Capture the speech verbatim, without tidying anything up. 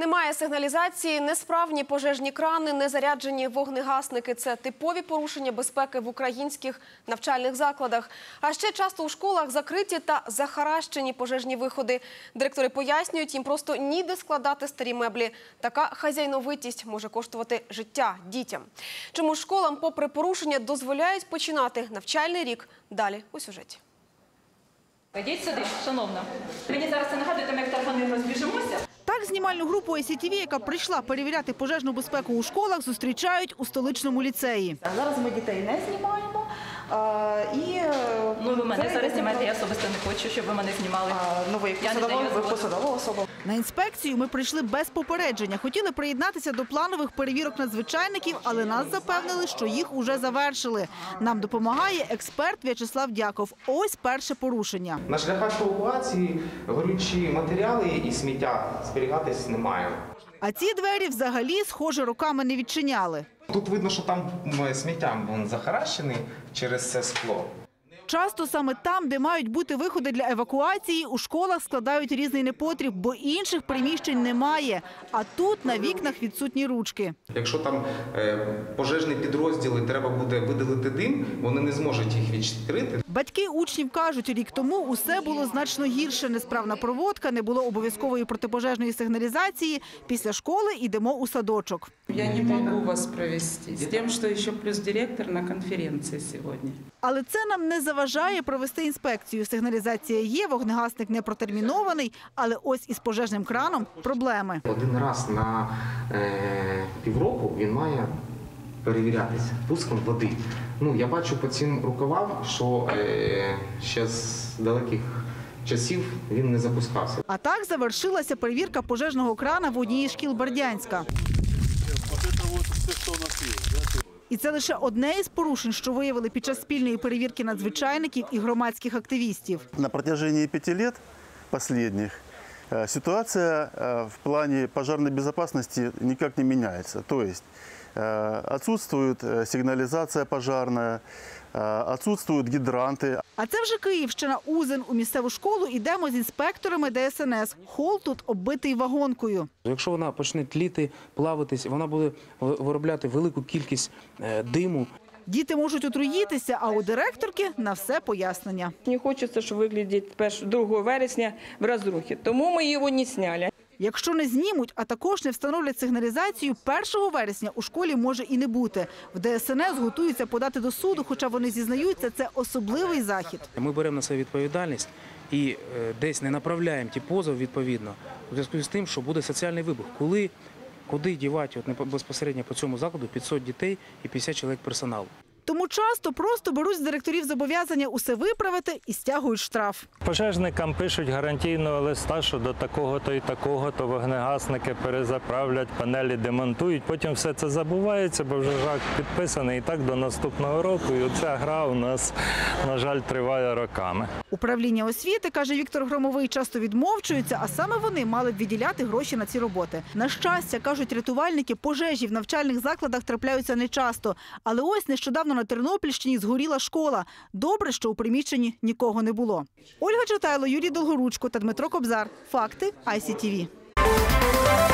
Немає сигналізації, несправні пожежні крани, незаряджені вогнегасники – це типові порушення безпеки в українських навчальних закладах. А ще часто у школах закриті та захаращені пожежні виходи. Директори пояснюють, їм просто ніде складати старі меблі. Така хазяйновитість може коштувати життя дітям. Чому школам, попри порушення, дозволяють починати навчальний рік? Далі у сюжеті. Йдіть сюди, шановна. Мені зараз не нагадуєте, ми як таргани розбіжимося. Так знімальну групу ай сі ті ві, яка прийшла перевіряти пожежну безпеку у школах, зустрічають у столичному ліцеї. Зараз ми дітей не знімаємо. А, і, ну, ви мене зараз знімаєте, я особисто не хочу, щоб ви мене знімали. А, ну, ви як посадова особа. На інспекцію ми прийшли без попередження. Хотіли приєднатися до планових перевірок надзвичайників, але нас запевнили, що їх уже завершили. Нам допомагає експерт В'ячеслав Дяков. Ось перше порушення. На шляхах евакуації горючі матеріали і сміття зберігатись немає. А ці двері взагалі, схоже, роками не відчиняли. Тут видно, що там сміттям він захаращений через це скло. Часто саме там, де мають бути виходи для евакуації, у школах складають різний непотріб, бо інших приміщень немає. А тут на вікнах відсутні ручки. Якщо там е, пожежні підрозділи, треба буде видалити дим, вони не зможуть їх відкрити. Батьки учнів кажуть, рік тому усе було значно гірше. Несправна проводка, не було обов'язкової протипожежної сигналізації. Після школи йдемо у садочок. Я не можу вас провести, з тим, що ще плюс директор на конференції сьогодні. Але це нам не заважає провести інспекцію. Сигналізація є, вогнегасник не протермінований, але ось із пожежним краном проблеми. Один раз на е, півроку він має перевірятися пуском води. Ну, я бачу по цим рукавам, що е, ще з далеких часів він не запускався. А так завершилася перевірка пожежного крана в одній із шкіл Бердянська. І це лише одне із порушень, що виявили під час спільної перевірки надзвичайників і громадських активістів. На протяжении пяти лет последних ситуация в плане пожарной безопасности никак не меняется. То есть отсутствует сигнализация пожарная, отсутствують гідранти. А це вже Київщина, Узин. У місцеву школу йдемо з інспекторами де ес ен ес. Хол тут оббитий вагонкою. Якщо вона почне тліти, плавитись, вона буде виробляти велику кількість диму. Діти можуть отруїтися, а у директорки на все пояснення. Не хочеться, щоб виглядати другого вересня в розрухі, тому ми його не зняли. Якщо не знімуть, а також не встановлять сигналізацію, першого вересня у школі може і не бути. В де ес ен ес готуються подати до суду, хоча вони зізнаються, це особливий захід. Ми беремо на себе відповідальність і десь не направляємо ті позови відповідно, у зв'язку з тим, що буде соціальний вибух. Коли, куди дівати от безпосередньо по цьому закладу п'ятсот дітей і п'ятдесят чоловік персоналу? Тому часто просто беруть з директорів зобов'язання усе виправити і стягують штраф. Пожежникам пишуть гарантійного листа, що до такого-то і такого-то вогнегасники перезаправлять, панелі демонтують. Потім все це забувається, бо вже акт підписаний і так до наступного року. І оця гра у нас, на жаль, триває роками. Управління освіти, каже Віктор Громовий, часто відмовчуються, а саме вони мали б виділяти гроші на ці роботи. На щастя, кажуть рятувальники, пожежі в навчальних закладах трапляються нечасто. Але ось нещодавно на Тернопільщині згоріла школа. Добре, що у приміщенні нікого не було. Ольга Чотайло, Юрій Долгоручко та Дмитро Кобзар. Факти ай сі ті ві.